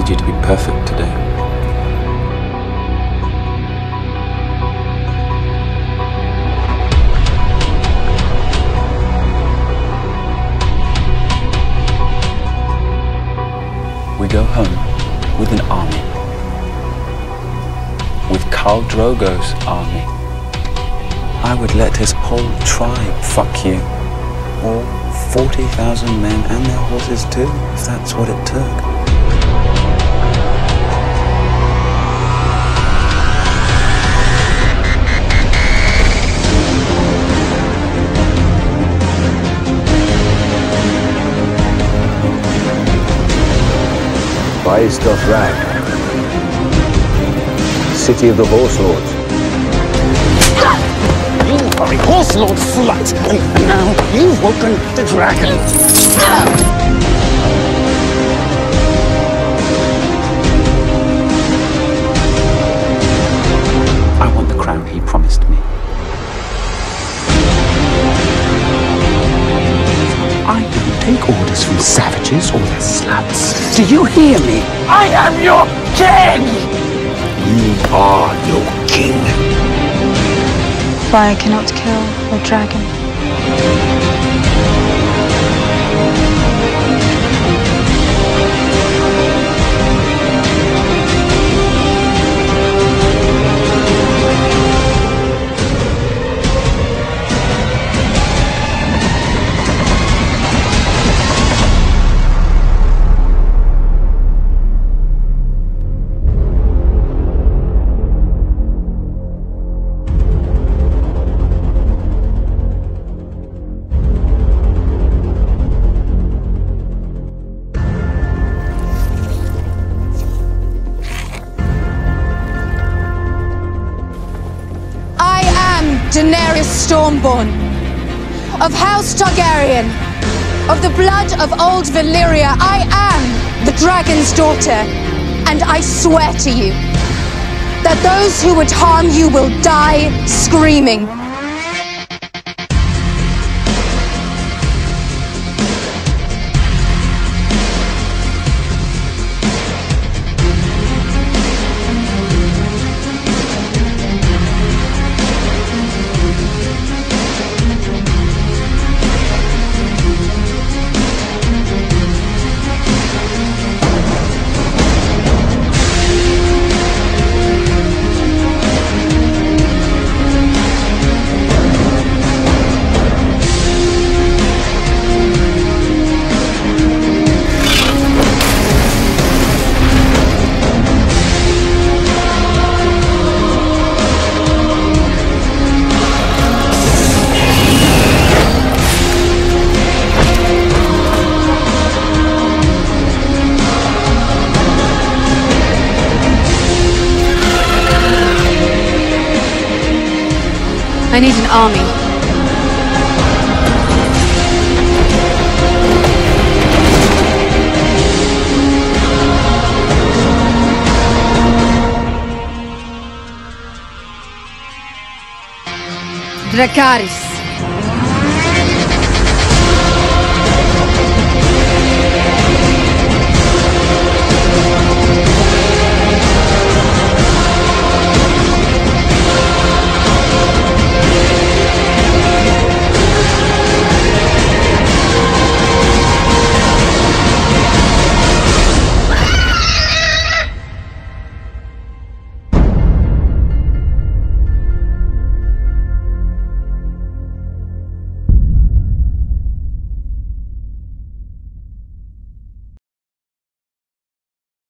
need you to be perfect today. We go home with an army. With Khal Drogo's army. I would let his whole tribe fuck you. All 40,000 men and their horses too, if that's what it took. Rise doth rag, city of the horse lords. You are a horse lord slut, and now you've woken the dragon. I want the crown he promised me. I don't take orders from savages or their sluts. Do you hear me? I am your king! You are your king. Fire cannot kill a dragon. Daenerys Stormborn, of House Targaryen, of the blood of Old Valyria. I am the dragon's daughter, and I swear to you that those who would harm you will die screaming. I need an army. Dracarys.